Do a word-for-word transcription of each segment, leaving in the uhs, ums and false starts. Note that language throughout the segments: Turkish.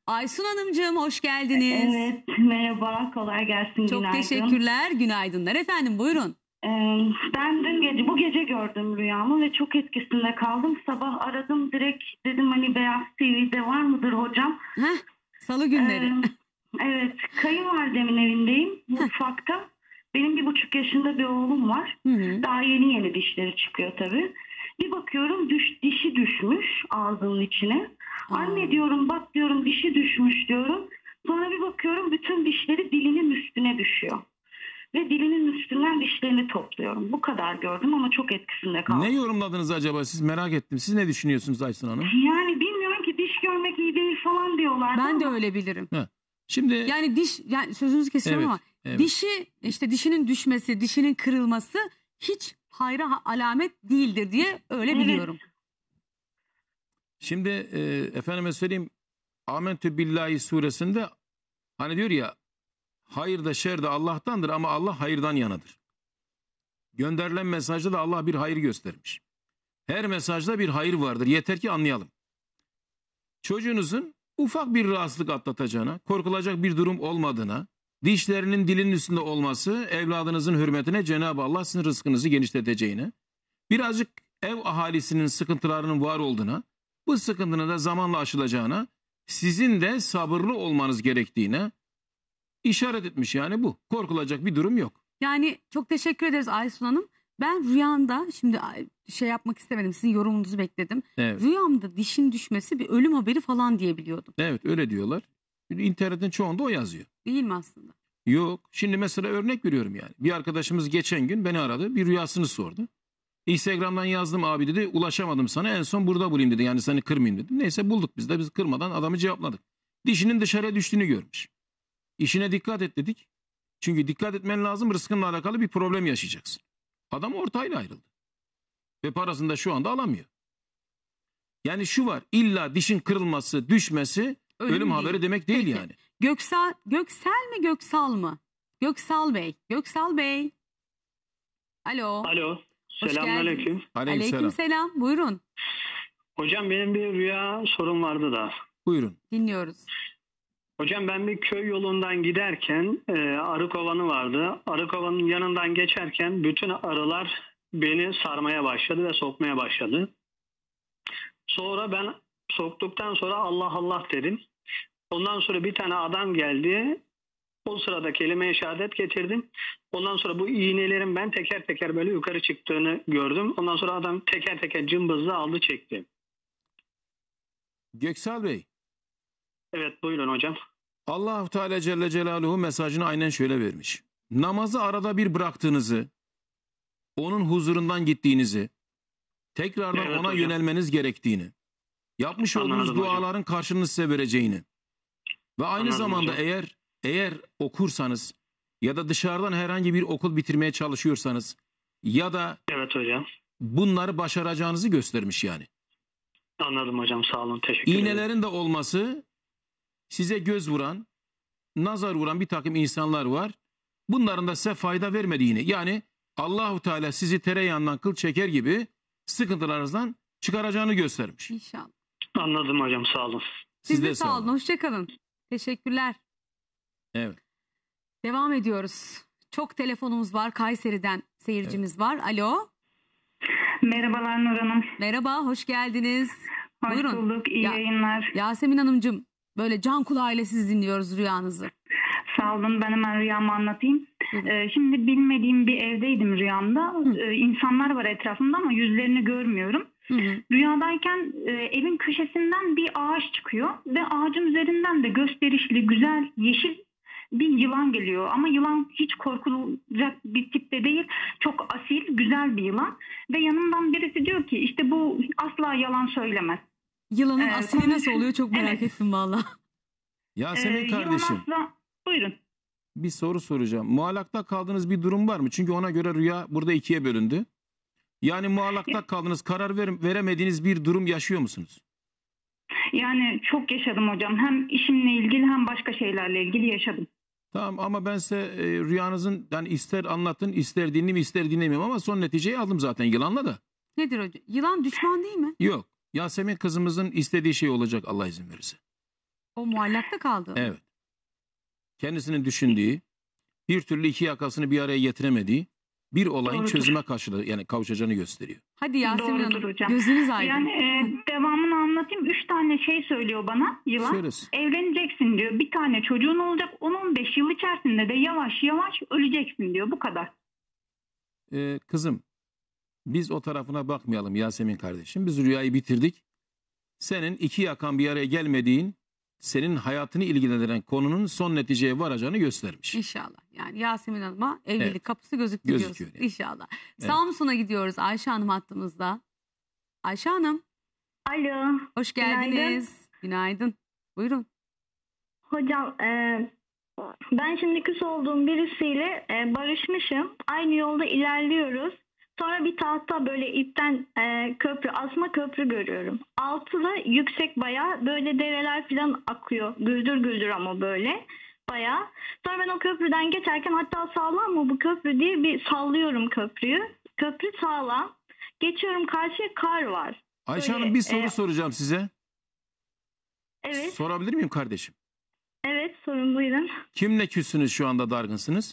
Aysun Hanımcığım hoş geldiniz. Evet, merhaba, kolay gelsin, Çok günaydın. teşekkürler, günaydınlar efendim, buyurun. Ee, ben dün gece, bu gece gördüm rüyamı ve çok etkisinde kaldım. Sabah aradım, direkt dedim hani Beyaz T V'de var mıdır hocam? Heh, salı günleri. Ee, evet, kayınvalidemin evindeyim, mutfakta. Benim bir buçuk yaşında bir oğlum var. Hı hı. Daha yeni yeni dişleri çıkıyor tabii. Bir bakıyorum düş, dişi düşmüş ağzının içine. Aa. Anne diyorum, bak diyorum, dişi düşmüş diyorum. Sonra bir bakıyorum bütün dişleri dilinin üstüne düşüyor. Ve dilinin üstünden dişlerini topluyorum. Bu kadar gördüm ama çok etkisinde kaldım. Ne yorumladınız acaba? Siz, merak ettim. Siz ne düşünüyorsunuz Aysun Hanım? Yani bilmiyorum ki, diş görmek iyi değil falan diyorlar. Ben de ama... öyle bilirim. Heh. Şimdi Yani diş, yani sözünüzü kesiyorum Evet, ama evet. dişi, işte dişinin düşmesi, dişinin kırılması hiç hayra ha- alamet değildir diye öyle Evet. biliyorum. şimdi e, efendime söyleyeyim, Amentü Billahi suresinde hani diyor ya, hayır da şer de Allah'tandır ama Allah hayırdan yanadır. Gönderilen mesajda da Allah bir hayır göstermiş. Her mesajda bir hayır vardır. Yeter ki anlayalım. Çocuğunuzun ufak bir rahatsızlık atlatacağına, korkulacak bir durum olmadığına, dişlerinin dilinin üstünde olması evladınızın hürmetine Cenab-ı Allah sizin rızkınızı genişleteceğine, birazcık ev ahalisinin sıkıntılarının var olduğuna, bu sıkıntının da zamanla aşılacağına, sizin de sabırlı olmanız gerektiğine işaret etmiş. Yani bu. Korkulacak bir durum yok. Yani çok teşekkür ederiz Aysun Hanım. Ben rüyamda, şimdi ay, şey yapmak istemedim, sizin yorumunuzu bekledim. Evet. Rüyamda dişin düşmesi bir ölüm haberi falan diye biliyordum. Evet, öyle diyorlar. İnternetin çoğunda o yazıyor. Değil mi aslında? Yok. Şimdi mesela örnek veriyorum yani. Bir arkadaşımız geçen gün beni aradı. Bir rüyasını sordu. Instagram'dan yazdım abi dedi. Ulaşamadım sana. En son burada bulayım dedi. Yani seni kırmayayım dedim. Neyse bulduk biz de. Biz kırmadan adamı cevapladık. Dişinin dışarıya düştüğünü görmüş. İşine dikkat et dedik. Çünkü dikkat etmen lazım. Rızkınla alakalı bir problem yaşayacaksın. Adam ortayla ayrıldı. Ve parasını da şu anda alamıyor. Yani şu var. İlla dişin kırılması, düşmesi ölüm, Ölüm haberi değil. demek değil Peki. yani. Göksel, Göksel mi Göksal mı? Göksal Bey. Göksal Bey. Alo. Alo. Hoş Selamünaleyküm. Aleykümselam. Aleykümselam. Buyurun. Hocam benim bir rüya sorum vardı da. Buyurun. Dinliyoruz. Hocam ben bir köy yolundan giderken e, arı kovanı vardı. Arı kovanın yanından geçerken bütün arılar beni sarmaya başladı ve sokmaya başladı. Sonra ben soktuktan sonra Allah Allah dedim. Ondan sonra bir tane adam geldi. O sırada kelime-i şehadet getirdim. Ondan sonra bu iğnelerin ben teker teker böyle yukarı çıktığını gördüm. Ondan sonra adam teker teker cımbızla aldı çekti. Göksal Bey. Evet buyurun hocam. Allah-u Teala Celle Celaluhu mesajını aynen şöyle vermiş. Namazı arada bir bıraktığınızı, onun huzurundan gittiğinizi, tekrardan Evet ona hocam. yönelmeniz gerektiğini, yapmış olduğunuz Anladım hocam. duaların karşılığını size vereceğini ve aynı Anladım zamanda hocam. eğer eğer okursanız ya da dışarıdan herhangi bir okul bitirmeye çalışıyorsanız ya da Evet hocam. bunları başaracağınızı göstermiş yani. Anladım hocam, sağ olun, teşekkür ederim. İğnelerin de olması, size göz vuran, nazar vuran bir takım insanlar var. Bunların da size fayda vermediğini, yani Allahu Teala sizi tereyağından kıl çeker gibi sıkıntılarınızdan çıkaracağını göstermiş. İnşallah. Anladım hocam, sağ olun. Siz de sağ olun. Hoşçakalın. Teşekkürler. Evet. Devam ediyoruz. Çok telefonumuz var. Kayseri'den seyircimiz var. Alo. Merhabalar Nur Hanım. Merhaba. Hoş geldiniz. Hoş Buyurun. bulduk. İyi Ya- yayınlar. Yasemin Hanımcığım, böyle can kulağıyla siz dinliyoruz rüyanızı. Sağ olun. Ben hemen rüyamı anlatayım. Buyurun. Ee, şimdi bilmediğim bir evdeydim rüyamda. Ee, insanlar var etrafımda ama yüzlerini görmüyorum. Hı hı. Rüyadayken e, evin köşesinden bir ağaç çıkıyor ve ağacın üzerinden de gösterişli, güzel, yeşil bir yılan geliyor. Ama yılan hiç korkulacak bir tipte değil. Çok asil, güzel bir yılan. Ve yanımdan birisi diyor ki işte bu asla yalan söylemez. Yılanın Ee, asili konuş- nasıl oluyor çok merak Evet. ettim valla. Yasemin Ee, yılan kardeşim, asla... Buyurun. bir soru soracağım. Muallakta kaldığınız bir durum var mı? Çünkü ona göre rüya burada ikiye bölündü. Yani muallakta kaldığınız, karar ver- veremediğiniz bir durum yaşıyor musunuz? Yani çok yaşadım hocam. Hem işimle ilgili hem başka şeylerle ilgili yaşadım. Tamam, ama ben size e, rüyanızın, yani ister anlatın, ister dinleyeyim, ister dinlemeyeyim, ama son neticeyi aldım zaten yılanla da. Nedir hocam? Yılan düşman değil mi? Yok. Yasemin kızımızın istediği şey olacak Allah izin verirse. O muallakta kaldı. Evet. Kendisinin düşündüğü, bir türlü iki yakasını bir araya getiremediği bir olayın Doğrudur. çözüme karşılığı yani kavuşacağını gösteriyor. Hadi Yasemin Doğrudur Hanım hocam. gözünüz aydın. Yani e, devamını anlatayım. Üç tane şey söylüyor bana yılan. Söylesin. Evleneceksin diyor. Bir tane çocuğun olacak. on on beş yıl içerisinde de yavaş yavaş öleceksin diyor. Bu kadar. Ee, kızım biz o tarafına bakmayalım Yasemin kardeşim. Biz rüyayı bitirdik. Senin iki yakan bir araya gelmediğin, senin hayatını ilgilendiren konunun son neticeye varacağını göstermiş. İnşallah. Yani Yasemin Hanım'a evlilik Evet. kapısı gözüktü Gözüküyor diyorsunuz. yani. İnşallah. Evet. Samsun'a gidiyoruz. Ayşe Hanım hattımızda. Ayşe Hanım Alo. hoş Günaydın. geldiniz. Günaydın. Buyurun. Hocam e, ben şimdi küs olduğum birisiyle e, barışmışım. Aynı yolda ilerliyoruz. Sonra bir tahta böyle ipten e, köprü, asma köprü görüyorum. Altı da yüksek bayağı böyle dereler falan akıyor. Güldür güldür ama böyle bayağı. Sonra ben o köprüden geçerken hatta sağlam mı bu köprü diye bir sallıyorum köprüyü. Köprü sağlam. Geçiyorum karşıya kar var. Ayşe Böyle, Hanım bir soru e, soracağım size. Evet, Sorabilir miyim kardeşim? evet sorun buyurun. Kimle küssünüz şu anda dargınsınız?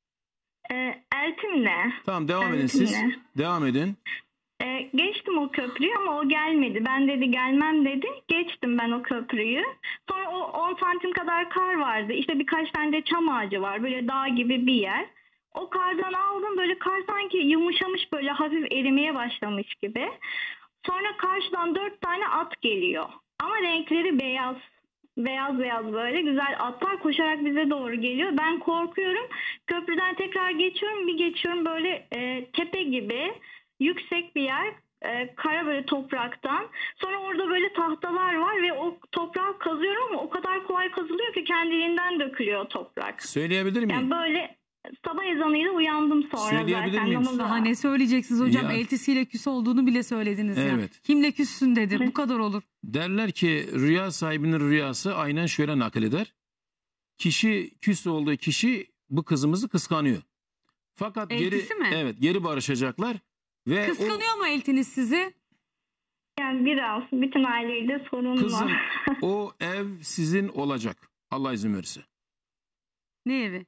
E, Eltimle. Tamam devam edin Ben siz. kimle? Devam edin. E, geçtim o köprüyü ama o gelmedi. Ben dedi gelmem dedi. Geçtim ben o köprüyü. Sonra o on santim kadar kar vardı. İşte birkaç tane de çam ağacı var. Böyle dağ gibi bir yer. O kardan aldım. Böyle kar sanki yumuşamış böyle hafif erimeye başlamış gibi. Sonra karşıdan dört tane at geliyor. Ama renkleri beyaz. Beyaz beyaz böyle güzel atlar koşarak bize doğru geliyor. Ben korkuyorum. Köprüden tekrar geçiyorum. Bir geçiyorum böyle e, tepe gibi yüksek bir yer. E, kara böyle topraktan. Sonra orada böyle tahtalar var ve o toprağı kazıyorum ama o kadar kolay kazılıyor ki kendiliğinden dökülüyor toprak. Söyleyebilir miyim? Yani böyle sabah ezanıyla uyandım sonra Söyleyebilir zaten. miyim? Namazı- Daha ne söyleyeceksiniz hocam? Ya. Eltisiyle küs olduğunu bile söylediniz ya. Evet. Kimle küssün dedi. Bu kadar olur. Derler ki rüya sahibinin rüyası aynen şöyle nakleder. Kişi küs olduğu kişi bu kızımızı kıskanıyor. Fakat geri Eltisi mi? evet geri barışacaklar ve Kıskanıyor mu eltiniz sizi? Yani biraz bütün aileyle o sorun kızım var. o ev sizin olacak. Allah izin verirse. Ne evi?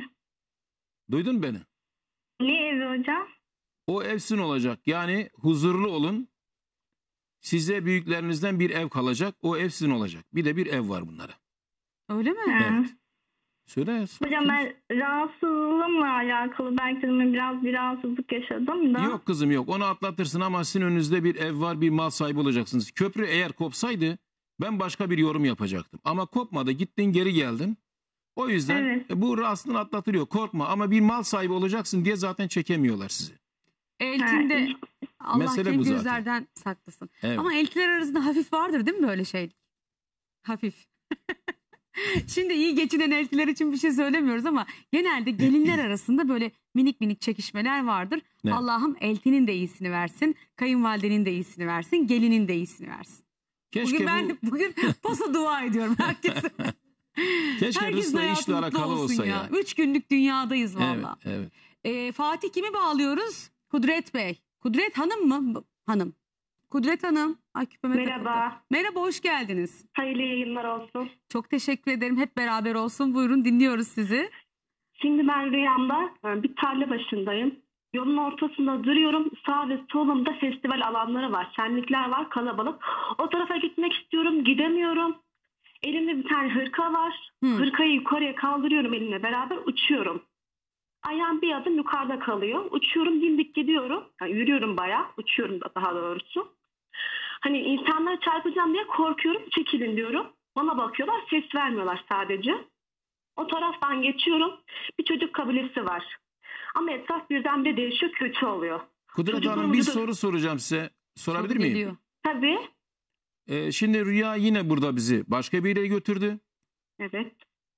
Duydun mu beni? Ne evi hocam? O ev sizin olacak. Yani huzurlu olun. Size büyüklerinizden bir ev kalacak. O ev sizin olacak. Bir de bir ev var bunlara. Öyle mi? Ha. Evet. Söyle. Hocam ben rahatsızlığımla alakalı belki de biraz bir rahatsızlık yaşadım da. Yok kızım yok. Onu atlatırsın ama sizin önünüzde bir ev var, bir mal sahibi olacaksınız. Köprü eğer kopsaydı ben başka bir yorum yapacaktım. Ama kopmadı. Gittin geri geldin. O yüzden Evet. e, bu aslında atlatılıyor. Korkma ama bir mal sahibi olacaksın diye zaten çekemiyorlar sizi. Eltinde Ha, Allah Mesele kim bu zaten. gözlerden saklasın. Evet. Ama eltiler arasında hafif vardır değil mi böyle şey? Hafif. Şimdi iyi geçinen eltiler için bir şey söylemiyoruz ama genelde gelinler arasında böyle minik minik çekişmeler vardır. Ne? Allah'ım eltinin de iyisini versin, kayınvalidenin de iyisini versin, gelinin de iyisini versin. Keşke Bugün ben bu bugün posa dua ediyorum herkese. keşke Herkesin Rus'la hayatı işle mutlu alakalı olsun olsa ya. ya. Üç günlük dünyadayız Evet, valla. evet. Ee, Fatih kimi bağlıyoruz? Kudret Bey. Kudret Hanım mı? Bu- Hanım. Kudret Hanım. Ay küpeme Merhaba. takıldı. Merhaba, hoş geldiniz. Hayırlı yayınlar olsun. Çok teşekkür ederim. Hep beraber olsun. Buyurun, dinliyoruz sizi. Şimdi ben rüyamda e, bir tarla başındayım. Yolun ortasında duruyorum. Sağ ve solumda festival alanları var. Şenlikler var, kalabalık. O tarafa gitmek istiyorum, gidemiyorum. Elimde bir tane hırka var. Hı. Hırkayı yukarıya kaldırıyorum elimle beraber uçuyorum. Ayağım bir adım yukarıda kalıyor. Uçuyorum, dimdik gidiyorum. Yani yürüyorum bayağı. Uçuyorum da daha doğrusu. Hani insanlara çarpacağım diye korkuyorum. Çekilin diyorum. Bana bakıyorlar. Ses vermiyorlar sadece. O taraftan geçiyorum. Bir çocuk kabilesi var. Ama etraf birdenbire değişiyor. Kötü oluyor. Kudret Çocukluğum Hanım bir burada- soru soracağım size. Sorabilir Soru miyim? geliyor. Tabii. Ee, şimdi rüya yine burada bizi başka bir yere götürdü. Evet.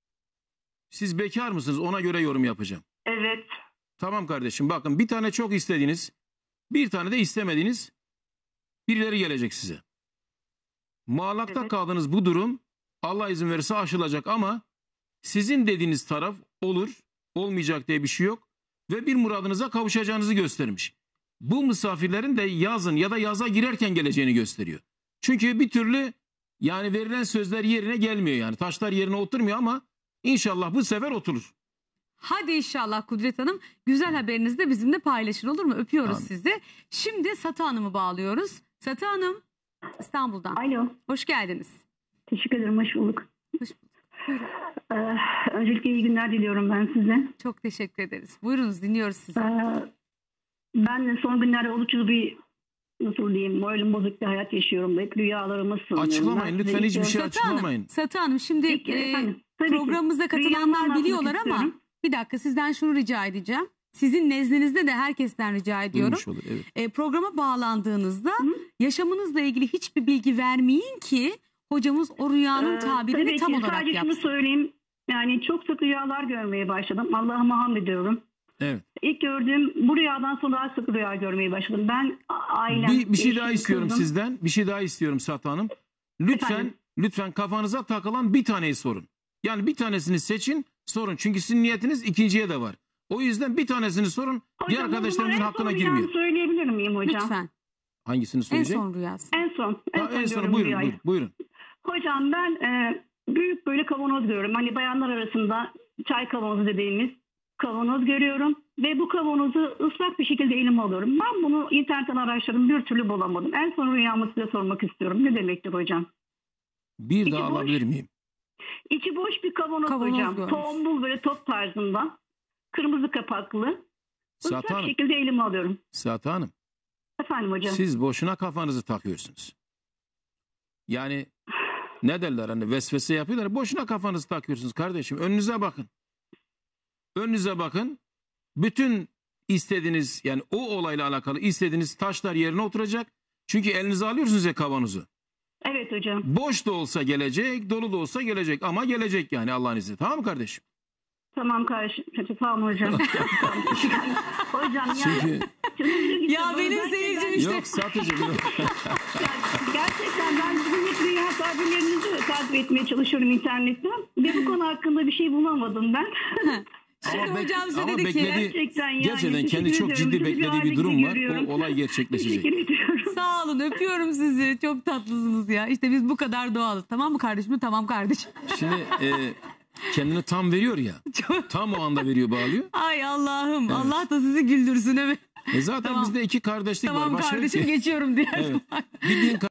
Siz bekar mısınız? Ona göre yorum yapacağım. Evet. Tamam kardeşim bakın bir tane çok istediğiniz, bir tane de istemediğiniz birileri gelecek size. Muallakta Evet. kaldığınız bu durum Allah izin verirse aşılacak ama sizin dediğiniz taraf olur, olmayacak diye bir şey yok ve bir muradınıza kavuşacağınızı göstermiş. Bu misafirlerin de yazın ya da yaza girerken geleceğini gösteriyor. Çünkü bir türlü Yani verilen sözler yerine gelmiyor yani. Taşlar yerine oturmuyor ama inşallah bu sefer oturur. Hadi inşallah Kudret Hanım. Güzel haberinizi de bizimle paylaşın, olur mu? Öpüyoruz Amin. sizi. Şimdi Satı Hanım'ı bağlıyoruz. Satı Hanım İstanbul'dan. Alo. Hoş geldiniz. Teşekkür ederim. Hoş bulduk. Hoş bulduk. Buyurun. Ee, öncelikle iyi günler diliyorum ben size. Çok teşekkür ederiz. Buyurunuz, dinliyoruz sizi. Ee, ben de son günlerde oldukça bir, nasıl diyeyim, moralim bozuk bir hayat yaşıyorum. Hep rüyalarımı sığınıyorum. Açıklamayın Ben size lütfen, hiçbir ilk- şey Satı Hanım, açıklamayın. Satı Hanım şimdi Peki, e, efendim. Tabii ki. programımıza Rüyamı katılanlar anlatmak biliyorlar ama istiyorum. bir dakika sizden şunu rica edeceğim. Sizin nezdinizde de herkesten rica ediyorum. Duymuş olur, evet. E, programa bağlandığınızda yaşamınızla ilgili hiçbir bilgi vermeyin ki hocamız o rüyanın Ee, tabirini tabii tam ki. olarak Sadece şunu yapsın. söyleyeyim. Yani çok sık rüyalar görmeye başladım. Allah'ıma hamd ediyorum. Evet. İlk gördüğüm bu rüyadan sonra daha sık rüya görmeye başladım. Ben a- ailem... Bir, bir şey eşim, daha istiyorum kızım- sizden. Bir şey daha istiyorum Satı Hanım. Lütfen Efendim? lütfen kafanıza takılan bir taneyi sorun. Yani bir tanesini seçin, sorun. Çünkü sizin niyetiniz ikinciye de var. O yüzden bir tanesini sorun. Diğer Hocam, arkadaşlarımızın en hakkına son girmiyor. rüyamı söyleyebilir miyim hocam? Lütfen. Hangisini En söyleyecek? son rüyası. En son. En Ha, son, en son diyorum buyurun, rüyayı. buyurun, buyurun. Hocam ben e, büyük böyle kavanoz görüyorum. Hani bayanlar arasında çay kavanozu dediğimiz kavanoz görüyorum. Ve bu kavanozu ıslak bir şekilde elime alıyorum. Ben bunu internetten araştırdım. Bir türlü bulamadım. En son rüyamı size sormak istiyorum. Ne demektir hocam? Bir İki daha boş. alabilir miyim? İçi boş bir kavanoz, Kavanoz hocam. görmüş. Tombul böyle top tarzında. Kırmızı kapaklı. Satı Islak Hanım, şekilde elime alıyorum. Satı Hanım. Efendim hocam. Siz boşuna kafanızı takıyorsunuz. Yani ne derler hani vesvese yapıyorlar. Boşuna kafanızı takıyorsunuz kardeşim. Önünüze bakın. Önünüze bakın. Bütün istediğiniz yani o olayla alakalı istediğiniz taşlar yerine oturacak. Çünkü elinize alıyorsunuz ya kavanozu. Evet hocam. Boş da olsa gelecek, dolu da olsa gelecek. Ama gelecek yani Allah'ın izniyle. Tamam mı kardeşim? Tamam kardeşim. Tamam hocam. Tamam. Hocam ya. Çünkü Ya benim seyircim işte. yok satıcı. Yok. Gerçekten ben sizin hep rüya tabirlerinizi de takip etmeye çalışıyorum internetten. Ve bu konu hakkında bir şey bulamadım ben. Şimdi Ama bek- hocam size ama dedi ki bekledi- Gerçekten yani. Gerçekten kendi teşekkür çok ediyorum. ciddi Sizi beklediği bir halinde durum var. görüyorum. O olay gerçekleşecek. Teşekkür ediyorum. sağ olun, öpüyorum sizi. Çok tatlısınız ya. İşte biz bu kadar doğalız. Tamam mı kardeşim? Tamam kardeşim. Şimdi e, kendini tam veriyor ya. Çok- Tam o anda veriyor, bağlıyor. Ay Allah'ım. Evet. Allah da sizi güldürsün. Evet. E zaten Tamam. bizde iki kardeşlik var. Tamam Başka yok kardeşim ki. geçiyorum diye. Evet. Bildiğin